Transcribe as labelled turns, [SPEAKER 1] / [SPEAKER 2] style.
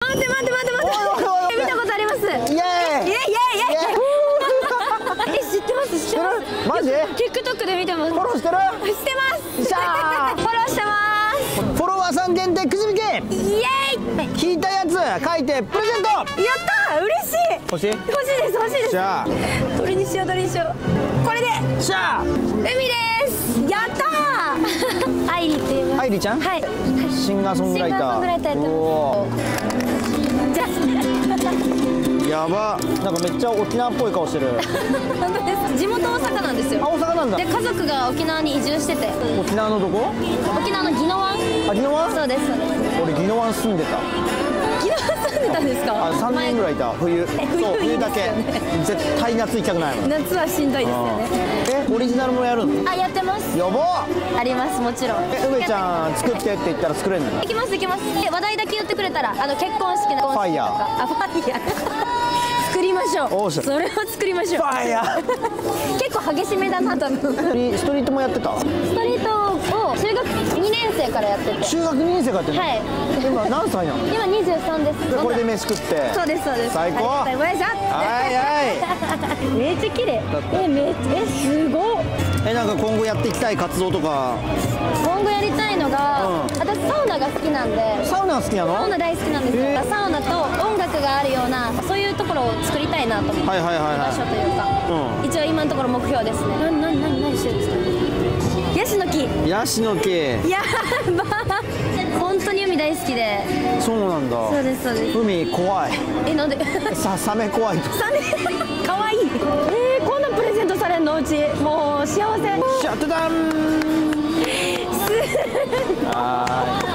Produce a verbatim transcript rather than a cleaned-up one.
[SPEAKER 1] 待って待って待って待って。見たことあります。イエーイイエーイイエーイイエーイ。え、知ってます知ってます。
[SPEAKER 2] マジ？
[SPEAKER 1] TikTok で見てます。
[SPEAKER 2] フォローしてる？
[SPEAKER 1] してます。
[SPEAKER 2] しゃー。
[SPEAKER 1] フォローしてます。
[SPEAKER 2] フォロワーさん限定くじ引き。
[SPEAKER 1] イエーイ。
[SPEAKER 2] 引いたやつ書いてプレゼント。
[SPEAKER 1] やったー、嬉しい。
[SPEAKER 2] 欲しい？
[SPEAKER 1] 欲しいです欲しいです。
[SPEAKER 2] じゃあ
[SPEAKER 1] どれにしようどれにしよう。これで。
[SPEAKER 2] しゃあ
[SPEAKER 1] 海です。やったー。アイリって言います。
[SPEAKER 2] アイリちゃん？
[SPEAKER 1] はい。
[SPEAKER 2] シンガーソングライター。
[SPEAKER 1] シンガーソングライターやってます。じゃあ。
[SPEAKER 2] やば、なんかめっちゃ沖縄っぽい顔してる。
[SPEAKER 1] 本当です。地元大阪なんですよ。
[SPEAKER 2] あ、大阪なんだ。
[SPEAKER 1] で、家族が沖縄に移住してて。
[SPEAKER 2] 沖縄のどこ？
[SPEAKER 1] 沖縄の宜野湾。
[SPEAKER 2] あ、宜野湾？
[SPEAKER 1] そうですそうです。
[SPEAKER 2] 俺宜野湾住んでた。
[SPEAKER 1] 宜野湾住んでたんですか？
[SPEAKER 2] あ、三年ぐらいいた。冬。そう、冬だけ。絶対夏行きたくないもん。
[SPEAKER 1] 夏はしんどいですよね。
[SPEAKER 2] え、オリジナルもやるの？
[SPEAKER 1] あ、やってます。
[SPEAKER 2] やば。
[SPEAKER 1] あります、もちろん。
[SPEAKER 2] え、梅ちゃん作ってって言ったら作れるの？
[SPEAKER 1] 行きます行きます。え、話題だけ言ってくれたら、あの結婚式の。
[SPEAKER 2] ファイヤー。
[SPEAKER 1] あ、ファイヤー。作りましょう。
[SPEAKER 2] おっしゃ。
[SPEAKER 1] それを作りましょう。
[SPEAKER 2] ファイヤー。
[SPEAKER 1] 結構激しめだなと思う。
[SPEAKER 2] ストリートもやってた？
[SPEAKER 1] ストリートを中学にねん生からやってて。
[SPEAKER 2] 中学にねん生からやってるの？
[SPEAKER 1] はい。
[SPEAKER 2] 今何歳なの？
[SPEAKER 1] 今にじゅうさんです。
[SPEAKER 2] でこれで飯食って。
[SPEAKER 1] そうですそうです。
[SPEAKER 2] 最高。
[SPEAKER 1] はいはい
[SPEAKER 2] はい。
[SPEAKER 1] めっちゃ綺麗。え、めっちゃえすごっ。
[SPEAKER 2] え、なんか今後やっていきたい活動とか。
[SPEAKER 1] 今後やりたいのが、
[SPEAKER 2] うん、
[SPEAKER 1] 私サウナが好きなんで。
[SPEAKER 2] サウナ好きなの？
[SPEAKER 1] サウナ大好きなんですよ。サウナと音楽があるようなそういうところを作りたいなと思って。
[SPEAKER 2] はいはいはいはい。
[SPEAKER 1] 場所というか、うん、一応今のところ目標ですね。な、な、な、何してるんですか？ヤシの木。
[SPEAKER 2] ヤシの木。
[SPEAKER 1] やば。本当に海大好きで。
[SPEAKER 2] そうなんだ。
[SPEAKER 1] そうですそうです。
[SPEAKER 2] 海怖い。
[SPEAKER 1] え、なんで？
[SPEAKER 2] さ、サメ怖いと。
[SPEAKER 1] サメ。可愛い。えー、こんなプレゼントされんのうち。もう幸せ。
[SPEAKER 2] シャットダウン。
[SPEAKER 1] す。
[SPEAKER 2] はーい。